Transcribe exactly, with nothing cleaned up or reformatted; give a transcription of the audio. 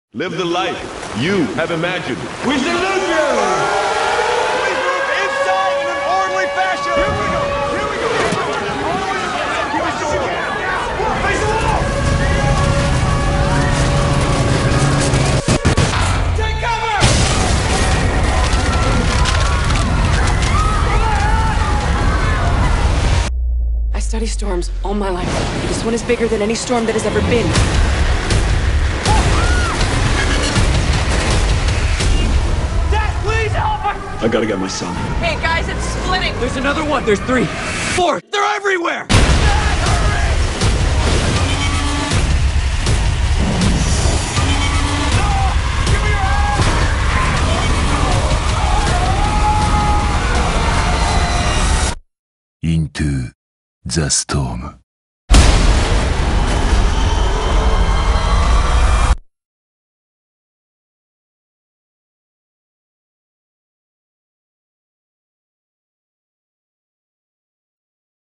Live the life you have imagined. We salute you! We move inside in an orderly fashion! Here we go! Here we go! Face the wall! Take cover! I study storms all my life. This one is bigger than any storm that has ever been. I gotta get my son. Hey guys, it's splitting! There's another one! There's three! Four! They're everywhere! Into the Storm